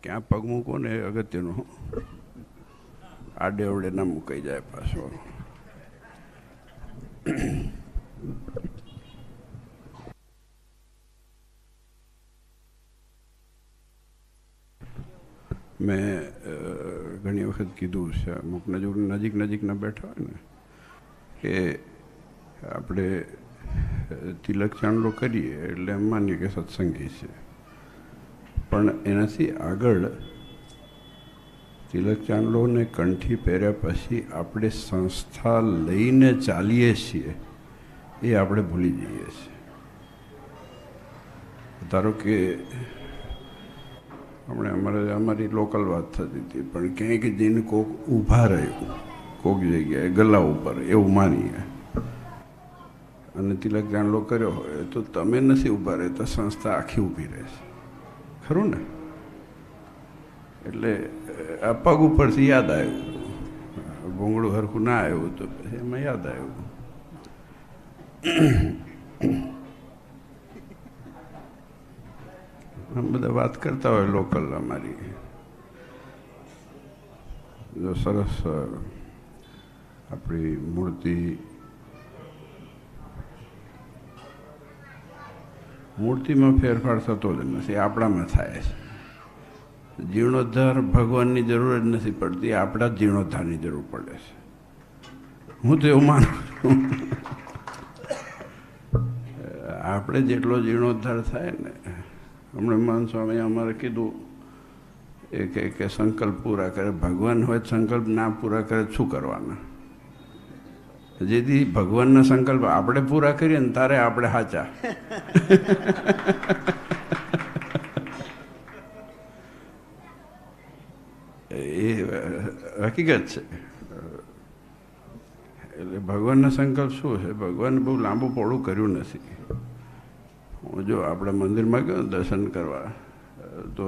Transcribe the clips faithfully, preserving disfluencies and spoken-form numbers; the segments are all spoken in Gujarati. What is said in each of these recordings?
ક્યાં પગ મૂકો ને એ અગત્યનું. આડે અવડે ના મુકાઈ જાય પાછો. મેં ઘણી વખત કીધું છે, અમુક નજીક નજીક નજીકના બેઠા હોય ને કે આપણે તિલક ચાંદલો કરીએ એટલે એમ માનીએ કે સત્સંગી છે, પણ એનાથી આગળ તિલક ચાંદલોને કંઠી પહેર્યા પછી આપણે સંસ્થા લઈને ચાલીએ છીએ એ આપણે ભૂલી જઈએ છીએ. ધારો કે હમણાં અમારે અમારી લોકલ વાત થતી હતી, પણ ક્યાંય જઈને કોક ઊભા રહ્યું કોક જગ્યાએ ગલા ઉપર એવું માનીએ અને તિલક ચાંદલો કર્યો હોય તો તમે નથી ઊભા રહેતા, સંસ્થા આખી ઊભી રહેશે. ખરું ને? એટલે આ પગ ઉપરથી યાદ આવ્યું, ભૂંગળું હરખું ના આવ્યું તો પછી એમાં યાદ આવ્યું. આમ બધા વાત કરતા હોય લોકલ અમારી, જો સરસ આપણી મૂર્તિ મૂર્તિમાં ફેરફાર થતો જ નથી, આપણામાં થાય છે. જીર્ણોદ્ધાર ભગવાનની જરૂર જ નથી પડતી, આપણા જ જીર્ણોદ્ધારની જરૂર પડે છે. હું તો એવું માનું છું, આપણે જેટલો જીર્ણોદ્ધાર થાય ને, હમણાં માન સ્વામી અમારે કીધું એ કે સંકલ્પ પૂરા કરે, ભગવાન હોય સંકલ્પ ના પૂરા કરે શું કરવાના? જેથી ભગવાનના સંકલ્પ આપણે પૂરા કરીએ ને તારે આપણે સાચા. એ હકીકત છે. એટલે ભગવાનના સંકલ્પ શું છે? ભગવાન બહુ લાંબુ પહોળું કર્યું નથી. હું જો આપણા મંદિરમાં ગયો દર્શન કરવા તો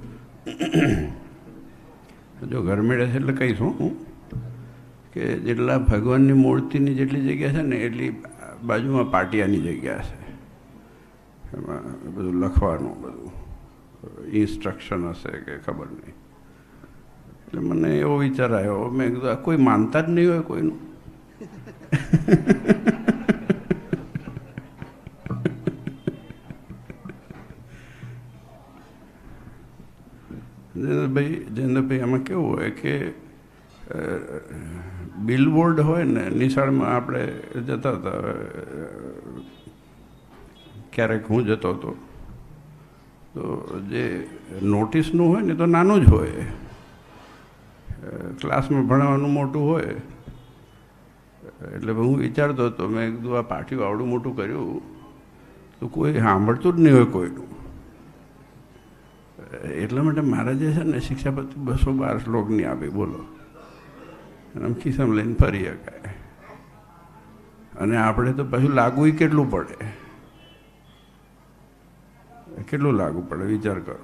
જો ઘરમેળે છે એટલે કહીશું હું કે જેટલા ભગવાનની મૂર્તિની જેટલી જગ્યા છે ને એટલી બાજુમાં પાટિયાની જગ્યા છે. એમાં બધું લખવાનું, બધું ઇન્સ્ટ્રક્શન હશે કે ખબર નહીં. એટલે મને એવો વિચાર આવ્યો, મેં કીધું આ કોઈ માનતા જ નહીં હોય કોઈનું. જયેન્દ્રભાઈ જયેન્દ્રભાઈ આમાં કેવું હોય કે બિલબોર્ડ હોય ને, નિશાળમાં આપણે જતા હતા, ક્યારેક હું જતો હતો તો જે નોટિસનું હોય ને તો નાનું જ હોય, ક્લાસમાં ભણાવવાનું મોટું હોય. એટલે હું વિચારતો હતો, મેં કીધું આ પાટિયું આવડું મોટું કર્યું તો કોઈ સાંભળતું જ નહીં હોય કોઈનું. એટલા માટે મારા જે છે ને શિક્ષાપતિ બસો બાર શ્લોકની આપી, બોલો, આમ ખિસ્સામાં લઈને ફરી શકાય. અને આપણે તો પછી લાગુ કેટલું પડે, કેટલું લાગુ પડે વિચાર કરો.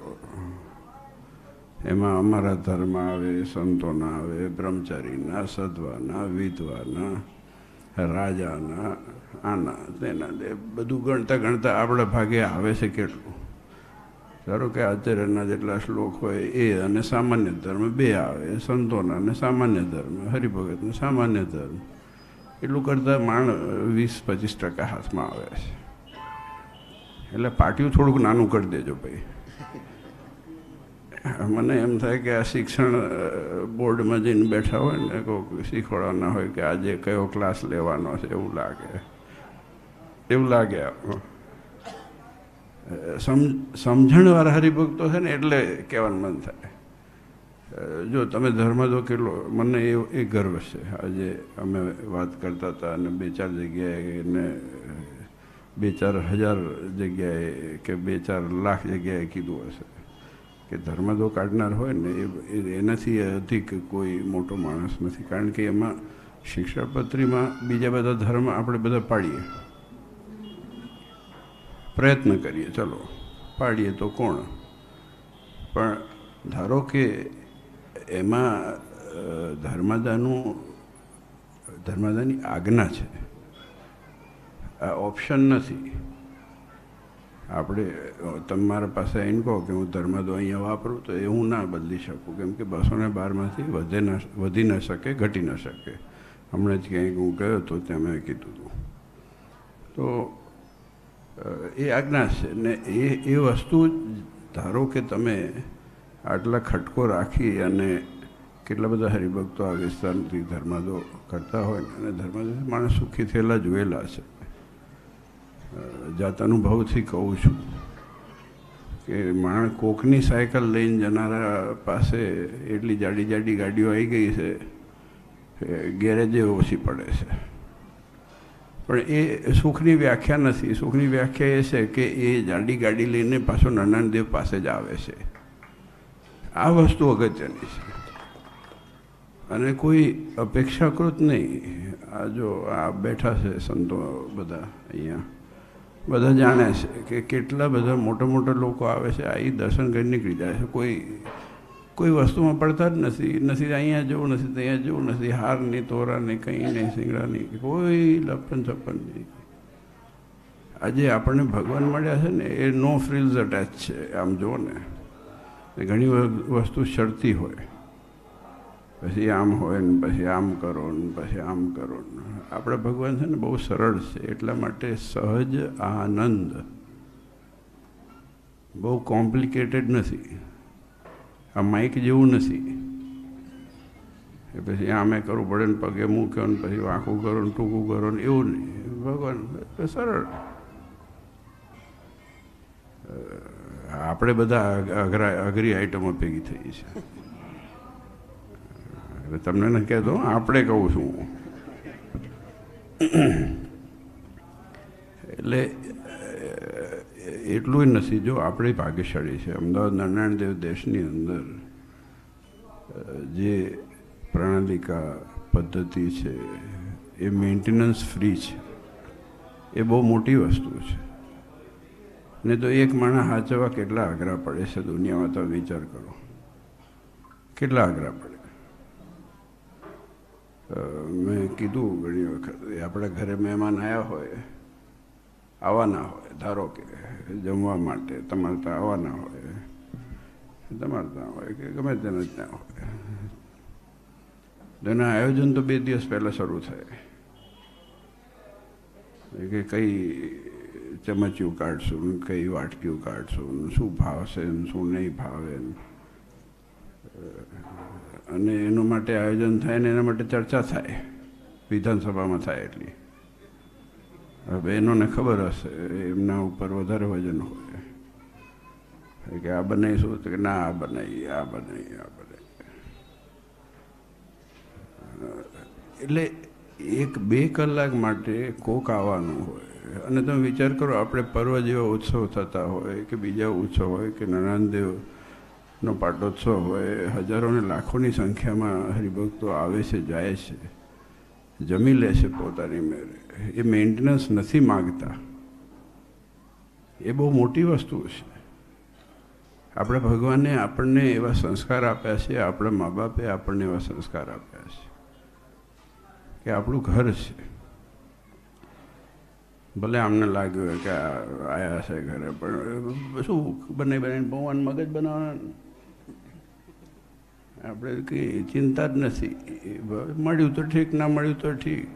એમાં અમારા ધર્મ આવે, સંતોના આવે, બ્રહ્મચારીના, સધવાના, વિધવાના, રાજાના, આના તેના, બધું ગણતા ગણતા આપણા ભાગે આવે છે કેટલું. ધારો કે આચાર્યના જેટલા શ્લોક હોય એ અને સામાન્ય ધર્મ બે આવે, સંતોના અને સામાન્ય ધર્મ, હરિભગતનો સામાન્ય ધર્મ, એટલું કરતાં માણ વીસ પચીસ ટકા હાથમાં આવે છે. એટલે પાટિયું થોડુંક નાનું કરી દેજો ભાઈ. મને એમ થાય કે આ શિક્ષણ બોર્ડમાં જઈને બેઠા હોય ને, કોઈ શીખવાડવાના હોય કે આજે કયો ક્લાસ લેવાનો છે, એવું લાગે એવું લાગે સમ સમજણવાળા હરિભક્તો છે ને એટલે કહેવાનું મન થાય. જો તમે ધર્મ તો કેટલો, મને એ એ ગર્વ છે. આજે અમે વાત કરતા હતા અને બે ચાર જગ્યાએ ને બે ચાર હજાર જગ્યાએ કે બે ચાર લાખ જગ્યાએ કીધું હશે કે ધર્મદો કાઢનાર હોય ને એ એનાથી અધિક કોઈ મોટો માણસ નથી. કારણ કે એમાં શિક્ષાપત્રીમાં બીજા બધા ધર્મ આપણે બધા પાડીએ, પ્રયત્ન કરીએ, ચલો પાડીએ તો કોણ, પણ ધારો કે એમાં ધર્માદાનું ધર્માદાની આજ્ઞા છે, આ ઓપ્શન નથી. આપણે તમારા પાસે આવીને કહો કે હું ધર્મદો અહીંયા વાપરું તો એ હું ના બદલી શકું, કેમ કે બસો ને બારમાંથી વધે ના વધી ન શકે, ઘટી ન શકે. હમણાં જ ક્યાંક હું ગયો હતો ત્યાં મેં કીધું હતું. તો એ આજ્ઞા છે ને એ એ વસ્તુ ધારો કે તમે આટલા ખટકો રાખી અને કેટલા બધા હરિભક્તો આ વિસ્તારથી ધર્માદો કરતા હોય ને, અને ધર્માદો માણસ સુખી થયેલા જોયેલા છે. જાત અનુભવથી કહું છું કે માણસ કોકની સાયકલ લઈને જનારા પાસે એટલી જાડી જાડી ગાડીઓ આવી ગઈ છે, ગેરેજે ઓછી પડે છે. પણ એ સુખની વ્યાખ્યા નથી. સુખની વ્યાખ્યા એ છે કે એ જાડી ગાડી લઈને પાછો નંદનદેવ પાસે જ આવે છે. આ વસ્તુ અગત્યની છે અને કોઈ અપેક્ષાકૃત નહીં. આ જો આ બેઠા છે સંતો બધા અહીંયા, બધા જાણે છે કે કેટલા બધા મોટા મોટા લોકો આવે છે, આ દર્શન કરી નીકળી જાય છે. કોઈ કોઈ વસ્તુમાં પડતા જ નથી નથી અહીંયા જવું નથી, ત્યાં જવું નથી, હાર નહીં, તોરા નહીં, કંઈ નહીં, સિંગડા નહીં, કોઈ લપન છપ્પન નહીં. આજે આપણને ભગવાન મળ્યા છે ને એ નો ફ્રિલ્સ અટેચ છે. આમ જુઓ ને, ઘણી વસ્તુ શરતી હોય, પછી આમ હોય ને પછી આમ કરો ને પછી આમ કરો ને. આપણે ભગવાન છે ને બહુ સરળ છે, એટલા માટે સહજ આનંદ, બહુ કોમ્પ્લિકેટેડ નથી. આ માઇક જેવું નથી એ પછી આમે કરવું પડે ને પગે મૂક્યો ને પછી વાંકું કરો ને ટૂંકું કરો ને, એવું નહીં. ભગવાન સરળ. આપણે બધા અઘરા અઘરી આઈટમો ભેગી થઈ છે. એટલે તમને નથી કહેતો, આપણે કહું છું. એટલે એટલું નથી. જો આપણે ભાગ્યશાળી છે. અમદાવાદ નારાયણ દેવ દેશની અંદર જે પ્રણાલિકા પદ્ધતિ છે એ મેન્ટેનન્સ ફ્રી છે. એ બહુ મોટી વસ્તુ છે. ને તો એક માણસ સાચવવા કેટલા આગ્રહ પડે છે દુનિયામાં, તમે વિચાર કરો કેટલા આગ્રહ પડે. મેં કીધું ઘણી વખત, આપણા ઘરે મહેમાન આવ્યા હોય, આવવાના હોય, ધારો કે જમવા માટે તમારે ત્યાં આવવાના હોય, તમારે ત્યાં હોય કે ગમે તેને ત્યાં હોય, તેના આયોજન તો બે દિવસ પહેલાં શરૂ થાય કે કઈ ચમચિયું કાઢશું, કઈ વાટકીયું કાઢશું, શું ભાવશે ને શું નહીં ભાવે, અને એનું માટે આયોજન થાય ને એના માટે ચર્ચા થાય, વિધાનસભામાં થાય. એટલી બહેનોને ખબર હશે, એમના ઉપર વધારે વજન હોય કે આ બનાવીશું તો કે ના આ બનાવી આ બનાવી આ બનાવી. એટલે એક બે કલાક માટે કોક આવવાનું હોય. અને તમે વિચાર કરો, આપણે પર્વ જેવા ઉત્સવ થતા હોય કે બીજા ઉત્સવ હોય કે નારાયણદેવનો પાટોત્સવ હોય, હજારો ને લાખોની સંખ્યામાં હરિભક્તો આવે છે, જાય છે, જમી લે છે પોતાની મેરે. એ મેન્ટેનન્સ નથી માગતા. એ બહુ મોટી વસ્તુ છે. આપણે ભગવાને આપણને એવા સંસ્કાર આપ્યા છે, આપણા મા બાપે આપણને એવા સંસ્કાર આપ્યા છે કે આપણું ઘર છે. ભલે આમને લાગ્યું કે આવ્યા છે ઘરે, પણ શું બનાવી બનાવીને ભગવાન મગજ બનાવવાના. આપણે કંઈ ચિંતા જ નથી. મળ્યું તો ઠીક, ના મળ્યું તો ઠીક.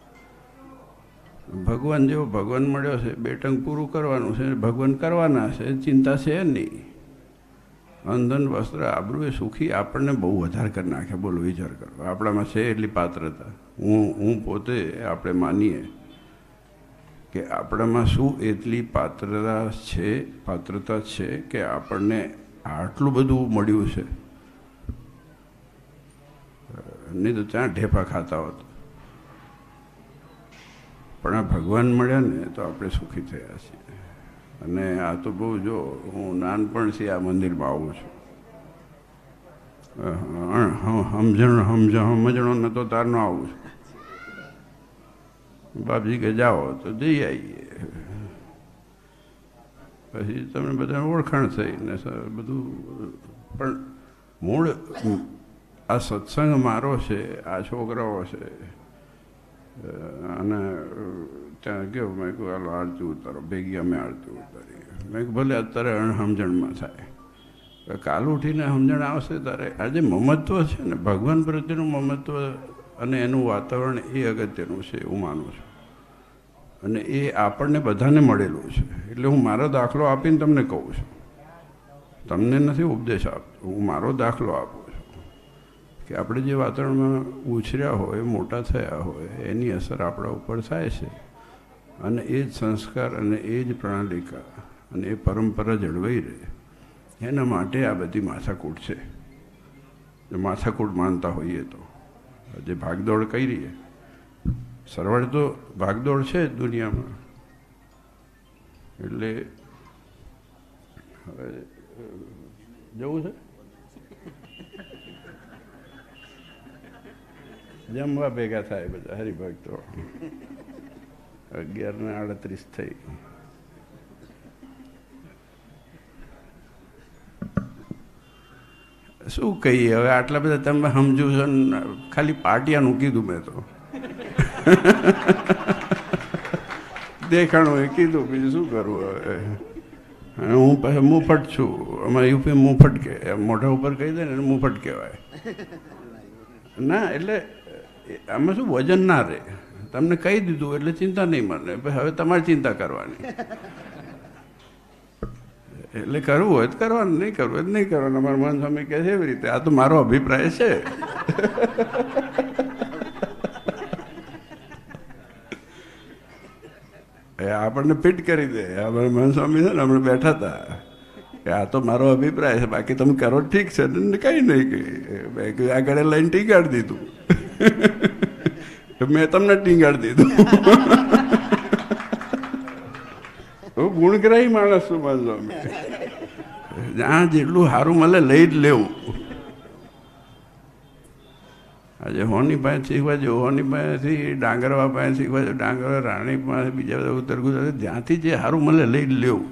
ભગવાન જેવો ભગવાન મળ્યો છે, બે ટંગ પૂરું કરવાનું છે, ભગવાન કરવાના છે, ચિંતા છે નહીં. અંધન વસ્ત્ર આબરૂ એ સુખી આપણને બહુ વધારે કરી નાખે. બોલો, વિચાર કરો. આપણામાં છે એટલી પાત્રતા. હું હું પોતે આપણે માનીએ કે આપણામાં શું એટલી પાત્રતા છે પાત્રતા છે કે આપણને આટલું બધું મળ્યું છે. નહીં તો ત્યાં ઢેફા ખાતા હોત. પણ આ ભગવાન મળ્યા ને તો આપણે સુખી થયા છીએ. અને આ તો બહુ, જો હું નાનપણથી આ મંદિરમાં આવું છું, સમજણ સમજણ સમજણો ન તો તારનો આવું છું. બાપજી કે જાઓ તો જઈ આવીએ. પછી તમને બધાને ઓળખાણ થઈ ને બધું. પણ મૂળ આ સત્સંગ મારો છે, આ છોકરાઓ છે, અને ત્યાં ગયો. મેં કહ્યું હાલો આરતી ઉતારો, ભેગી અમે આરતી ઉતારી. મેં કહ્યું ભલે અત્યારે સમજણમાં થાય, કાલ ઉઠીને સમજણ આવશે તારે. આજે મમત્વ છે ને, ભગવાન પ્રત્યેનું મમત્વ અને એનું વાતાવરણ એ અગત્યનું છે એવું માનું છું. અને એ આપણને બધાને મળેલું છે. એટલે હું મારો દાખલો આપીને તમને કહું છું, તમને નથી ઉપદેશ આપતો, હું મારો દાખલો આપું છું કે આપણે જે વાતાવરણમાં ઉછર્યા હોય, મોટા થયા હોય, એની અસર આપણા ઉપર થાય છે. અને એ જ સંસ્કાર અને એ જ પ્રણાલિકા અને એ પરંપરા જળવાઈ રહે, એના માટે આ બધી માથાકૂટ છે. જો માથાકૂટ માનતા હોઈએ તો જે ભાગદોડ કરી રહીએ, સરવાળે તો ભાગદોડ છે જ દુનિયામાં. એટલે હવે જવું છે જમવા ભેગા થાય બધા હરિભક્તો. અગિયાર ને આડત્રીસ થઈ. શું કહીએ હવે, આટલા બધા તમે સમજુ છો ને, ખાલી પાટિયાનું કીધું મેં તો. દેખાણું એ કીધું, બીજું શું કરવું હવે. હું પછી મુફટ છું, અમારે યુપી મુફટ કે મોઢા ઉપર કહી દે ને મુફટ કહેવાય. ના એટલે આમાં શું વજન ના રહે. તમને કહી દીધું એટલે ચિંતા નહીં મને, હવે તમારે ચિંતા કરવાની. એટલે કરવું હોય તો કરવાનું, નહીં કરવું હોય તો નહીં કરવાનું. અમારા મન સ્વામી કહે છે એવી રીતે. આ તો મારો અભિપ્રાય છે. એ આપણને ફિટ કરી દે. અમારા મન સ્વામી છે ને, હમણાં બેઠા હતા કે આ તો મારો અભિપ્રાય છે, બાકી તમે કરો ઠીક છે ને, કંઈ નહીં કહી આગળ લઈને ટીંગાડી દીધું. મેં તમને ટીંગાડી દીધું. હું ગુણગ્રાહી માણસ છું મન સ્વામી. જ્યાં જેટલું સારું મળે લઈ જ લેવું. આજે હોની પાસે શીખવા જો, હોની પાસેથી ડાંગરવા પાસે શીખવા જો, ડાંગરવા રાણી પાસે, બીજા બધા ઉત્તર ગુજરાત, જ્યાંથી જે સારું મળે લઈ જ લેવું.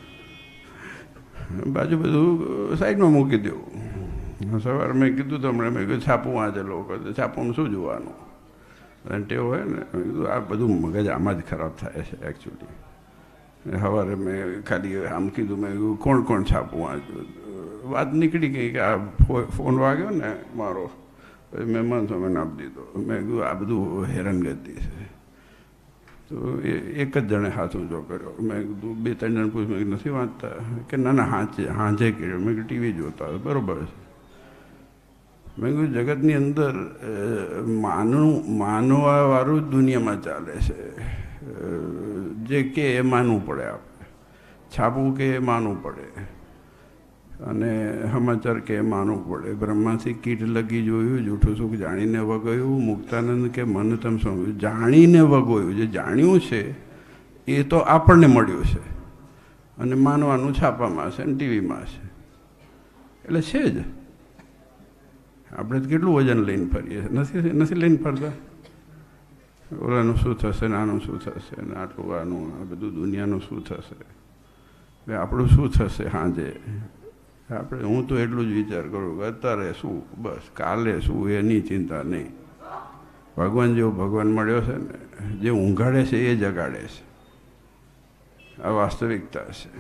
બાજુ બધું સાઈડમાં મૂકી દેવું. સવારે મેં કીધું તો હમણાં મેં કીધું છાપું વાંચે લોકો, છાપુમાં શું જોવાનું. અને ટેવ હોય ને, મેં કીધું આ બધું મગજ આમાં જ ખરાબ થાય છે એકચ્યુઅલી. સવારે મેં ખાલી આમ કીધું, મેં કીધું કોણ કોણ છાપું વાંચ્યું. વાત નીકળી ગઈ કે આ ફોન વાગ્યો ને મારો, પછી મેં મન સ્વામીને આપી દીધો. મેં કીધું આ બધું હેરાનગતિ છે. તો એ એક જ જણે હાથ ઊંચો કર્યો. મેં કીધું બે ત્રણ જણ પૂછ્યું, મેં નથી વાંચતા કે ના ના હાંચે હાંજે કર્યો. મેં કીધું ટીવી જોતા બરાબર છે. મેં કીધું જગતની અંદર માનવું માનવાવાળું જ દુનિયામાં ચાલે છે. જે કે એ માનવું પડે, આપણે છાપવું કે એ માનવું પડે, અને સમાચાર કે એ માનવું પડે. બ્રહ્માથી કીટ લગી જોયું, જૂઠું સુખ જાણીને વગોયું. મુક્તાનંદ કે મન તમ સમજ્યું, જાણીને વગોયું. જે જાણ્યું છે એ તો આપણને મળ્યું છે, અને માનવાનું છાપામાં છે અને ટીવીમાં છે. એટલે છે જ. આપણે કેટલું વજન લઈને ફરીએ છીએ, નથી નથી લઈને ફરતા. ઓલાનું શું થશે ને આનું શું થશે ને આટલું આનું આ બધું દુનિયાનું શું થશે, આપણું શું થશે સાંજે. આપણે હું તો એટલું જ વિચાર કરું કે અત્યારે શું, બસ કાલે શું એની ચિંતા નહીં. ભગવાન જેવો ભગવાન મળ્યો છે ને, જે ઊંઘાડે છે એ જગાડે છે. આ વાસ્તવિકતા છે.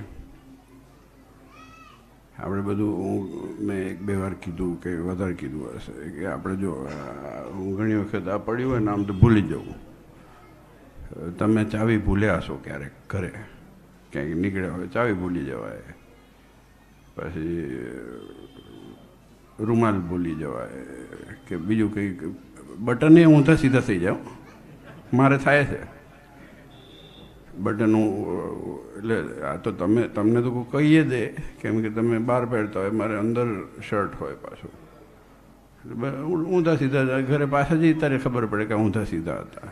આપણે બધું મેં એક બે વાર કીધું કે વધારે કીધું હશે કે આપણે જો ઘણી વખત આ પડ્યું હોય ને આમ તો ભૂલી જવું. તમે ચાવી ભૂલ્યા હશો ક્યારેક ઘરે, ક્યાંક નીકળ્યા હોય ચાવી ભૂલી જવાય, પછી રૂમાલ ભૂલી જવાય કે બીજું કંઈક બટને ઊંધા સીધા થઈ જાઓ. મારે થાય છે બટન. એટલે આ તો તમે તમને તો કહીએ દે, કેમ કે તમે બહાર પહેરતા હોય, મારે અંદર શર્ટ હોય પાછું. ઊંધા સીધા ઘરે પાછા જઈ ત્યારે ખબર પડે કે ઊંધા સીધા હતા.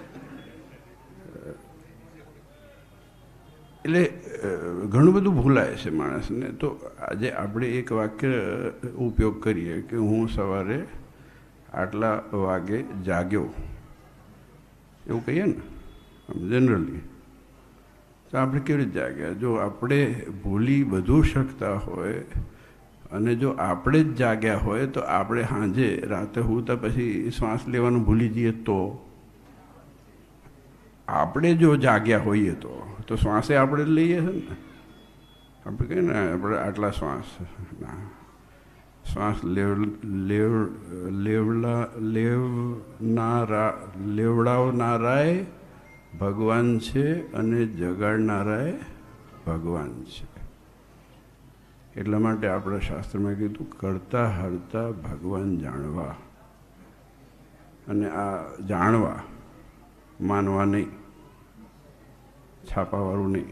એટલે ઘણું બધું ભૂલાય છે માણસને. તો આજે આપણે એક વાક્ય ઉપયોગ કરીએ કે હું સવારે આટલા વાગે જાગ્યો, એવું કહીએ ને જનરલી. તો આપણે કેવી રીતે જાગ્યા? જો આપણે ભૂલી બધું શકતા હોય અને જો આપણે જ જાગ્યા હોય તો આપણે સાંજે રાતે સૂતા પછી શ્વાસ લેવાનું ભૂલી જઈએ તો આપણે જો જાગ્યા હોઈએ તો તો શ્વાસે આપણે જ લઈએ છીએ ને. આપણે કહીએ ને આપણે આટલા શ્વાસ ના શ્વાસ લેવ લેવ લેવડા લેવનારા લેવડાવનારાય ભગવાન છે અને જગાડનારાય ભગવાન છે. એટલા માટે આપણા શાસ્ત્રમાં કીધું કરતા હરતા ભગવાન જાણવા. અને આ જાણવા માનવા નહીં, છાપાવાળું નહીં,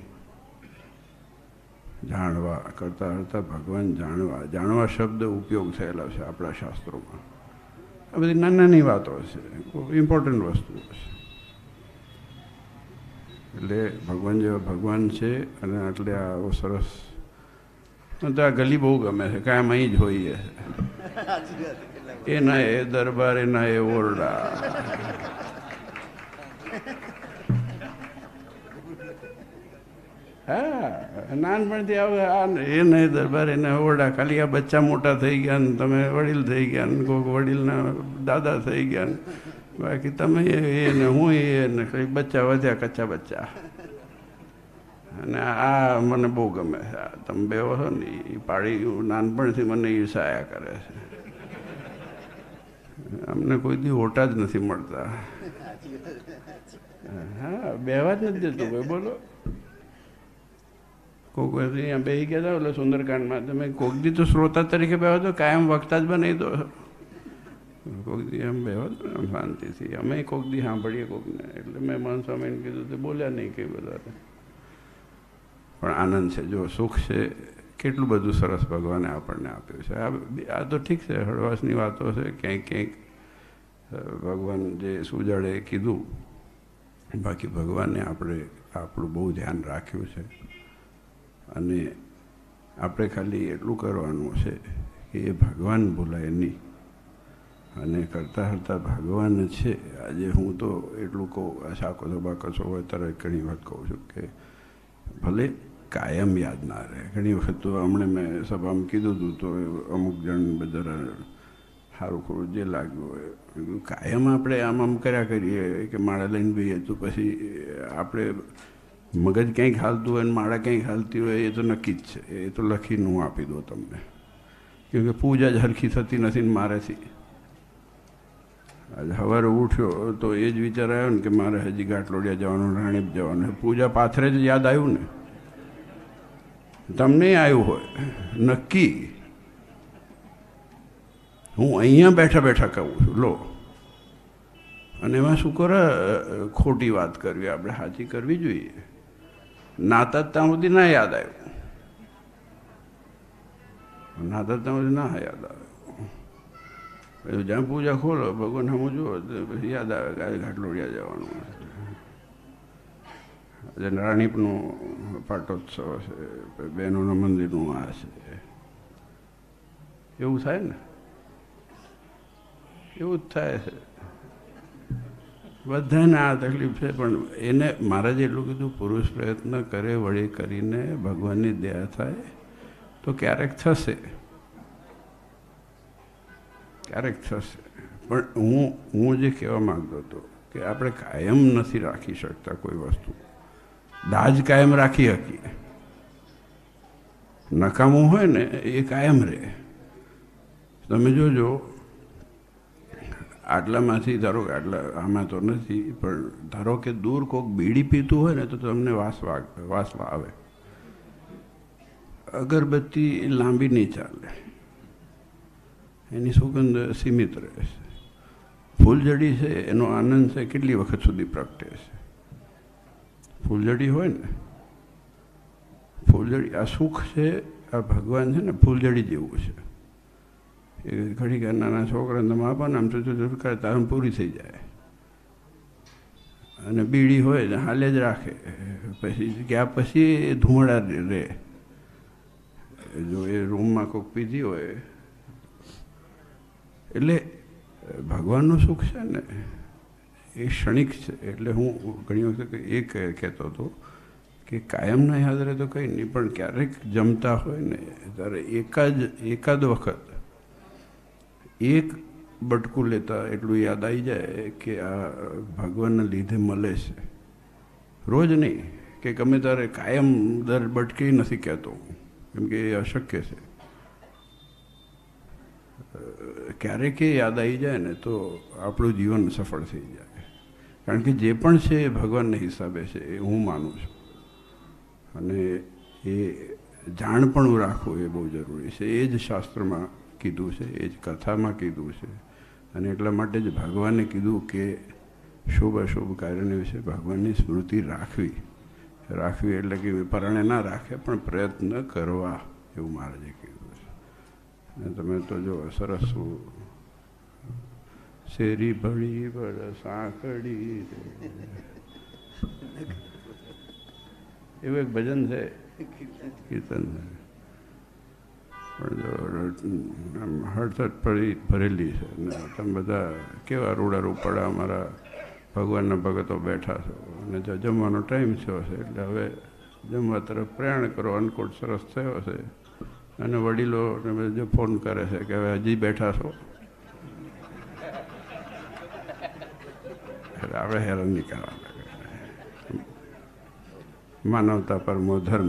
જાણવા કરતા હરતા ભગવાન જાણવા. જાણવા શબ્દ ઉપયોગ થયેલા છે આપણા શાસ્ત્રોમાં. આ બધી નાની નાની વાતો છે, ઇમ્પોર્ટન્ટ વસ્તુઓ છે. એટલે ભગવાન જેવા ભગવાન છે. અને એટલે આવો સરસ તો આ ગલી બહુ ગમે છે, કાયમ અહીં જ હોઈએ એના એ દરબાર એના એ ઓરડા. હા, નાનપણથી આવે આ એને દરબાર એના ઓરડા. ખાલી આ બચ્ચા મોટા થઈ ગયા ને તમે વડીલ થઈ ગયા ને કોઈક વડીલના દાદા થઈ ગયા ને બાકી તમે એ ને હું એ ને ખાલી બચ્ચા વધ્યા કચ્ચા બચ્ચા. અને આ મને બહુ ગમે છે. તમે બે હો ને એ પાડી નાનપણથી મને ઈર્ષાયા કરે છે. અમને કોઈ દી ઓટા જ નથી મળતા. હા, બેવા જ નથી દેતું કોઈ. બોલો કોઈક વખત અહીંયા બેસી ગયા હતા એટલે સુંદરકાંડમાં તમે કોઈક દી તો શ્રોતા તરીકે બેહો તો કાયમ વખતા જ બનાવી દો. કોઈક દી એમ બેહો તો આમ શાંતિથી. અમે કોઈક દી સાંભળીએ કોઈકને. એટલે મેં મન સ્વામીને કીધું તો બોલ્યા નહીં કંઈ બધા. પણ આનંદ છે. જો સુખ છે કેટલું બધું સરસ ભગવાને આપણને આપ્યું છે. આ આ તો ઠીક છે, હળવાશની વાતો છે. ક્યાંક ક્યાંક ભગવાન જે સુજાડે કીધું. બાકી ભગવાને આપણે આપણું બહુ ધ્યાન રાખ્યું છે. અને આપણે ખાલી એટલું કરવાનું છે કે એ ભગવાન ભૂલાય નહીં. અને કરતાં કરતાં ભગવાન છે. આજે હું તો એટલું કહું, શાકો તો બાકસો હોય ત્યારે ઘણી વખત કહું છું કે ભલે કાયમ યાદ ના રહે. ઘણી વખત તો હમણાં મેં સભામાં કીધું હતું તો અમુક જણ બધા સારું ખોરું જે લાગ્યું હોય કાયમ આપણે આમ આમ કર્યા કરીએ કે માળા લઈને બઈએ તો પછી આપણે મગજ ક્યાંક હાલતું હોય ને માળા ક્યાંક હાલતી હોય એ તો નક્કી જ છે. એ તો લખીને હું આપી દઉં તમને. કેમકે પૂજા જ હરખી થતી નથી ને મારેથી. આજે સવારે ઉઠ્યો તો એ જ વિચાર આવ્યો ને કે મારે હજી ઘાટલોડિયા જવાનું, રાણીપ જવાનું. પૂજા પાથરે જ યાદ આવ્યું ને. તમને આવ્યું હોય નક્કી. હું અહીંયા બેઠા બેઠા કહું છું લો. અને એમાં શું કરે ખોટી વાત કરવી, આપણે સાચી કરવી જોઈએ. નાતા ત્યાં સુધી ના યાદ આવ્યું. નાતા ત્યાં સુધી ના યાદ આવે. જ્યાં પૂજા ખોલો ભગવાન હમું જુઓ પછી યાદ આવે કે આજે ઘાટલોડિયા જવાનું. આજે રાણીપનો પાટોત્સવ છે, બહેનોના મંદિરનું આ છે. એવું થાય ને, એવું જ થાય છે. બધાને આ તકલીફ છે. પણ એને મહારાજે એટલું કીધું પુરુષ પ્રયત્ન કરે વળી કરીને ભગવાનની દયા થાય તો ક્યારેક થશે, ક્યારેક થશે. પણ હું હું જે કહેવા માગતો હતો કે આપણે કાયમ નથી રાખી શકતા કોઈ વસ્તુ. દાજ કાયમ રાખી શકીએ. નકામું હોય ને એ કાયમ રહે. તમે જોજો આટલામાંથી ધારો કે આટલા આમાં તો નથી પણ ધારો કે દૂર કોઈક બીડી પીતું હોય ને તો તમને વાસ વાગ વાસવા આવે. અગરબત્તી લાંબી નહીં ચાલે, એની સુગંધ સીમિત રહે છે. ફૂલઝડી છે એનો આનંદ છે કેટલી વખત સુધી પ્રગટે છે. ફૂલઝડી હોય ને, ફૂલઝડી આ સુખ છે, આ ભગવાન છે ને ફૂલઝડી જેવું છે. એ ઘડી ઘર નાના છોકરાને તમે આપો ને આમ તો કરતા આમ પૂરી થઈ જાય. અને બીડી હોય ને હાલે જ રાખે. પછી ગયા પછી એ ધુમાડા રહે. જો એ રૂમમાં કોઈક પીધી હોય એટલે ભગવાનનું સુખ છે ને એ ક્ષણિક છે. એટલે હું ઘણી વખત એ કહેતો હતો કે કાયમ ના યાદ રહે તો કંઈ નહીં, પણ ક્યારેક જમતા હોય ને ત્યારે એકાદ એકાદ વખત એક બટકું લેતા એટલું યાદ આવી જાય કે આ ભગવાનના લીધે મળે છે. રોજ નહીં કે ગમે ત્યારે કાયમ દર બટકી નથી કહેતો, કેમ કે એ અશક્ય છે. ક્યારેક એ યાદ આવી જાય ને તો આપણું જીવન સફળ થઈ જાય. કારણ કે જે પણ છે એ ભગવાનના હિસાબે છે, એ હું માનું છું. અને એ જાણપણું રાખવું એ બહુ જરૂરી છે. એ જ શાસ્ત્રમાં કીધું છે, એ જ કથામાં કીધું છે. અને એટલા માટે જ ભગવાને કીધું કે શુભ અશુભ કાર્યને વિશે ભગવાનની સ્મૃતિ રાખવી. રાખવી એટલે કે પરણે ના રાખે પણ પ્રયત્ન કરવા, એવું મહારાજે કીધું છે. અને તમે તો જો સરસ શેરી ભળી બળ સાંકડી એવું એક ભજન છે, કીર્તન છે. પણ જો આમ હળસટ ભરી ભરેલી છે ને તમે બધા કેવા રૂડા રૂપડા અમારા ભગવાનના ભગતો બેઠા છો અને જો જમવાનો ટાઈમ થયો છે એટલે હવે જમવા તરફ પ્રયાણ કરો. અન્નકૂટ સરસ થયો છે અને વડીલોને બધે ફોન કરે છે કે હવે હજી બેઠા છો. એટલે આપણે હેરાન નહીં કરવાના. માનવતા પરમો ધર્મ.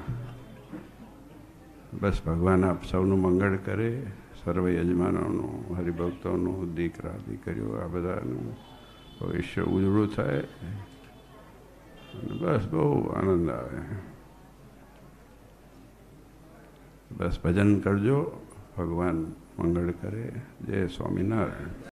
બસ ભગવાન આપ સૌનું મંગળ કરે, સર્વ યજમાનોનું, હરિભક્તોનું, દીકરા દીકરીઓ આ બધાનું ભવિષ્ય ઉજળું થાય અને બસ બહુ આનંદ આવે. બસ ભજન કરજો, ભગવાન મંગળ કરે. જય સ્વામિનારાયણ.